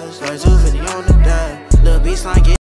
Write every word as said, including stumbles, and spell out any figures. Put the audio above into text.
Like two fifty on the dime. Lil' Bslime get